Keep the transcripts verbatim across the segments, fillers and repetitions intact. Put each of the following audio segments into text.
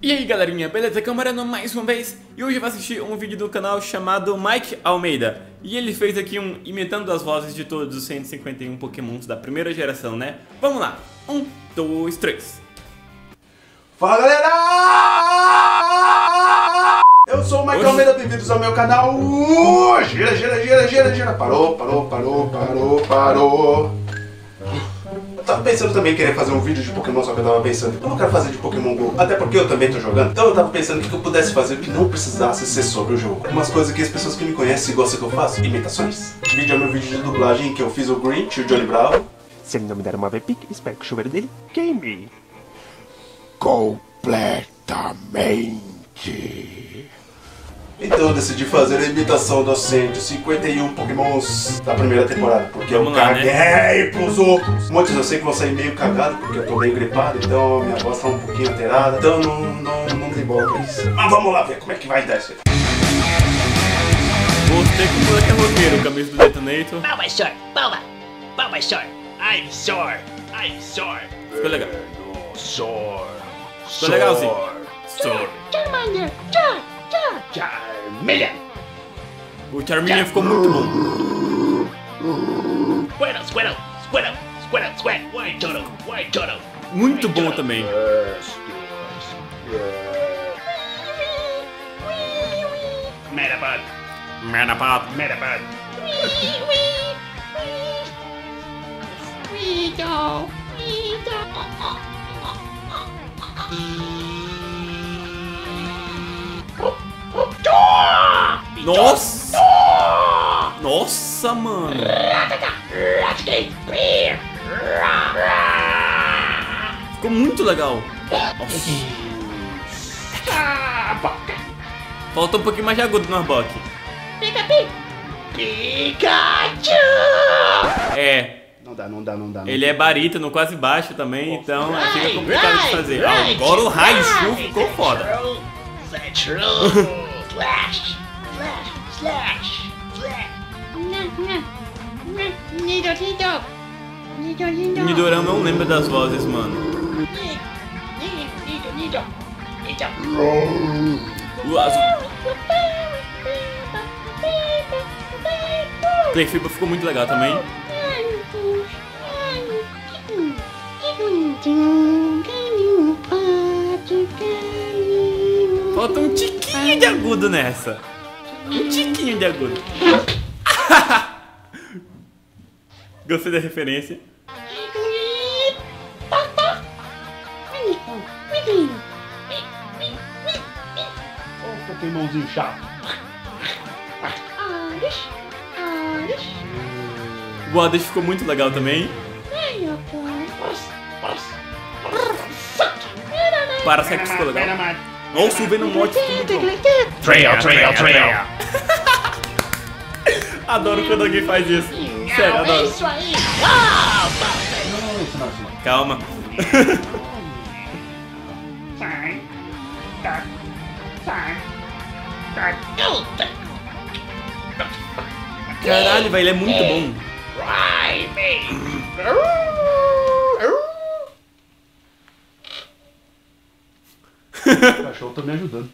E aí galerinha, beleza? Camarano mais uma vez. E hoje eu vou assistir um vídeo do canal chamado Mike Almeida. E ele fez aqui um imitando as vozes de todos os cento e cinquenta e um pokémons da primeira geração, né? Vamos lá, um, dois, três. Fala galera! Eu sou o Mike Almeida, bem-vindos ao meu canal. Uh, gira, gira, gira, gira, gira. Parou, parou, parou, parou, parou. Eu tava pensando também em querer fazer um vídeo de Pokémon, só que eu tava pensando, eu não quero fazer de Pokémon GO, até porque eu também tô jogando. Então eu tava pensando o que eu pudesse fazer que não precisasse ser sobre o jogo. Umas coisas que as pessoas que me conhecem gostam que eu faço, imitações. O vídeo é meu vídeo de dublagem que eu fiz o Grinch e o Johnny Bravo. Se ele não me der uma V-Pick, espero que o chuveiro dele queime. Completamente. Então eu decidi fazer a imitação dos cento e cinquenta e um Pokémons da primeira temporada, porque eu Vamos lá, caguei né? pros outros. Muitos eu sei que vão sair meio cagados, porque eu tô meio gripado, então minha voz tá um pouquinho alterada, então não, não, não dei bola pra isso. Mas vamos lá ver como é que vai dar isso aí. Gostei que o moleque é roqueiro, camisa do Detonator. Palma, short, palma, palma, short. I'm sore, I'm sore. Ficou legal. Sor. Ficou legalzinho. Sor. Charmander, char, char. Charmeleon. O Charmeleon ficou muito bom. Squirtle, squirtle, squirtle, squirtle, squirtle. White turtle, white turtle. Muito bom também. Metapod, Metapod. Metapod. Nossa! Nossa, mano! Ficou muito legal! Nossa. Falta um pouquinho mais de agudo no Arbok. Pikachu! É, Não dá, não dá, não dá. Não. ele é barítono, quase baixo também, então fica complicado de fazer. Ah, agora o Raichu ficou foda. Satchel, slash, slash, slash, slash. Nido, Nido. Nido, Nido. Nidorão não lembra das vozes, mano. Nido, nido, nido. O azul. Clefairy ficou muito legal também. Falta um tiquinho de agudo nessa. Um tiquinho de agudo. Gostei da referência. Ô, Pokémonzinho chato. O Oddish ficou muito legal também. Parasect ficou legal. Nossa, o Venomoth ficou muito bom. Trail, trail, trail. Adoro quando alguém faz isso. Sério, adoro. Isso aí. Ah, Não, isso não, isso não. Calma. sai. Tá. Sai. Tá. Caralho, velho, ele é muito bom. Right, me. O cachorro tá me ajudando.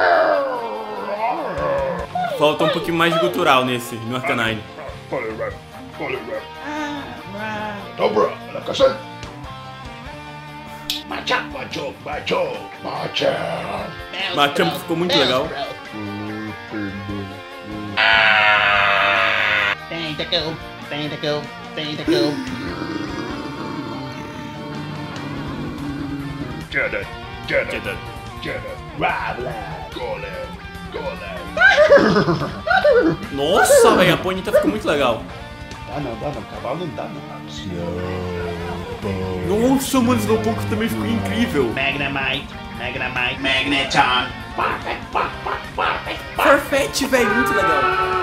Falta um pouquinho mais de gutural nesse, no Arcanine. Poliwrath, Poliwrath. Dobra, na caçada. Machamp, Machamp, Machamp, Machamp. Machamp ficou muito legal. Tentacle, tentacle, tentacle. Jeddah, Jeddah, Jeddah. Rabla, Golem, Golem. Nossa, velho, a Ponyta ficou muito legal. Dá não, dá não, cavalo não dá não. Nossa, mano, Slowpoke também ficou incrível. Magnemite, Magnemite, Magneton. Farfetch, velho, muito legal.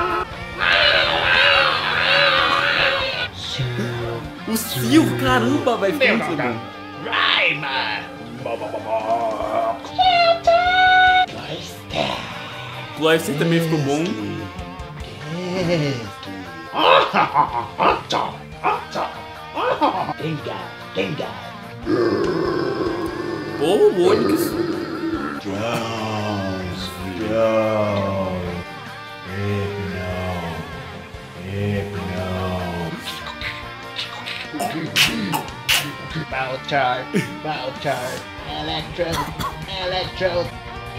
O Silvio, caramba, velho, ficou muito legal. Rayman. Cloyster também ficou bom. Gengar, Gengar. Pô, o Onix. Jones, Jones. Bouchard, Bouchard, Electrode, Electrode.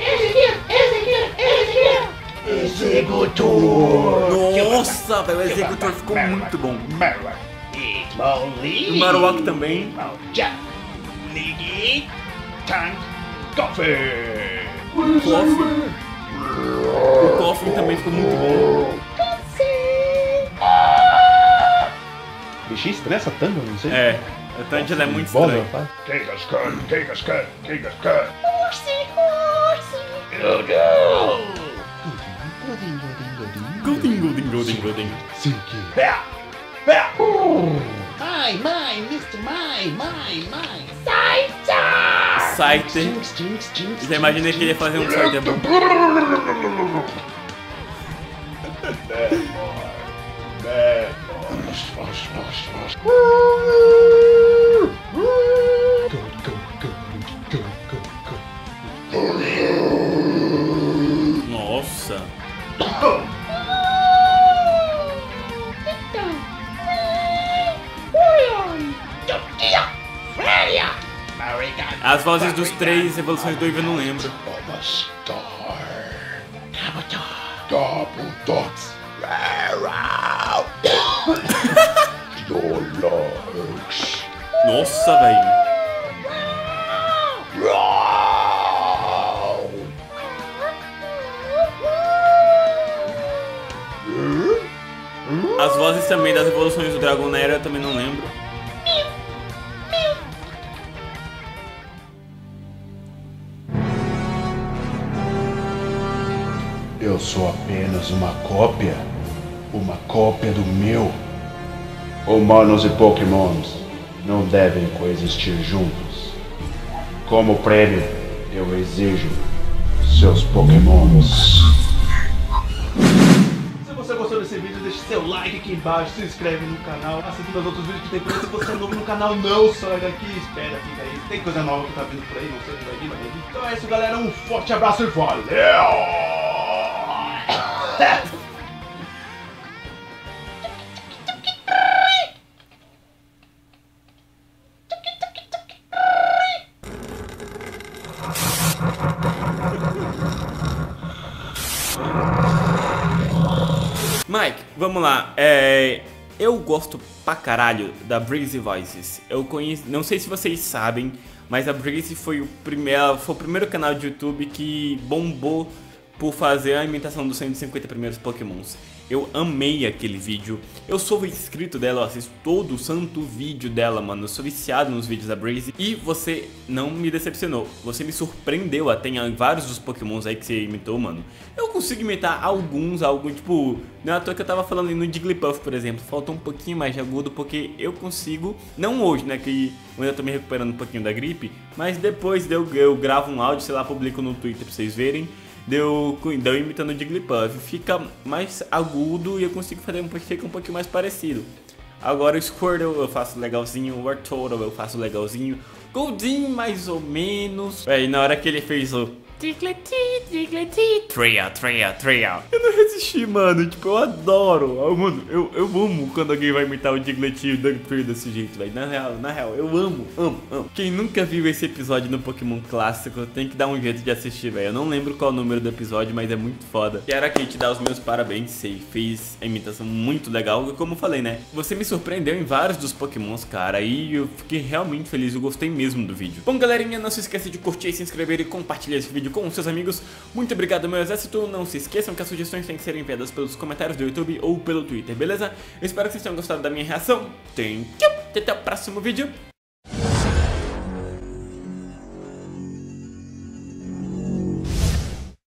Executor. Nossa, velho, o Executor ficou muito bom. Marowak. O Marowak também. Ligi. Tank. Coffee. O Coffee. O Coffee também ficou muito bom. Bichista, né? Essa tanga, não sei. É, a Tangela é muito Bola, estranho. rapaz. Kangaskhan, Kangaskhan, Kangaskhan. Golden, golden, golden, golden. Pé. Pé. Mine, mine, mister Mine, mine, mine. Scyther. Jinx, jinx, jinx. Já imaginei que ele ia fazer um Scyther bom. Bad Nossa. As vozes dos três evoluções do Eevee eu não lembro. of a star. Gabutox. Your legs. Nossa, velho. As vozes também das evoluções do Dragonair eu também não lembro. Eu sou apenas uma cópia. Uma cópia do meu. Humanos e Pokémons não devem coexistir juntos. Como prêmio, eu exijo seus Pokémons. Se você gostou desse vídeo, deixe seu like aqui embaixo, se inscreve no canal, assista meus outros vídeos que tem por aí. Se você é novo no canal, não sai daqui, espera, fica aí. Tem coisa nova que tá vindo por aí, não sei se vai vir, vai vir. Então é isso, galera, um forte abraço e valeu! Mike, vamos lá. É, eu gosto pra caralho da Breezy Voices. Eu conheço, não sei se vocês sabem, mas a Breezy foi o primeiro, foi o primeiro canal de YouTube que bombou por fazer a imitação dos cento e cinquenta primeiros Pokémons. Eu amei aquele vídeo. Eu sou inscrito dela, eu assisto todo o santo vídeo dela, mano. Eu sou viciado nos vídeos da Breezy. E você não me decepcionou. Você me surpreendeu até em vários dos Pokémons aí que você imitou, mano. Eu consigo imitar alguns, alguns, tipo... Não é à toa que eu tava falando ali no Jigglypuff, por exemplo. Falta um pouquinho mais de agudo, porque eu consigo... Não hoje, né, que eu ainda tô me recuperando um pouquinho da gripe. Mas depois eu, eu gravo um áudio, sei lá, publico no Twitter pra vocês verem. Deu, deu imitando o Jigglypuff, fica mais agudo e eu consigo fazer um, fica um pouquinho mais parecido. Agora o Squirtle eu faço legalzinho, o Wartortle eu faço legalzinho, Goldeen mais ou menos. É, e na hora que ele fez o Diglett, Diglett, Treya, Treya, Treya, eu não resisti, mano, tipo, eu adoro. Eu, mano, eu, eu amo quando alguém vai imitar o Diglett e o Dugtrio desse jeito, velho. Na real, na real, eu amo, amo, amo. Quem nunca viu esse episódio no Pokémon clássico tem que dar um jeito de assistir, velho. Eu não lembro qual é o número do episódio, mas é muito foda. Quero aqui te dar os meus parabéns, você fez a imitação muito legal. E como eu falei, né, você me surpreendeu em vários dos Pokémons, cara, e eu fiquei realmente feliz, eu gostei mesmo do vídeo. Bom, galerinha, não se esqueça de curtir, se inscrever e compartilhar esse vídeo com os seus amigos. Muito obrigado, meu exército. Não se esqueçam que as sugestões têm que ser enviadas pelos comentários do YouTube ou pelo Twitter, beleza? Eu espero que vocês tenham gostado da minha reação. Thank you. Até o próximo vídeo.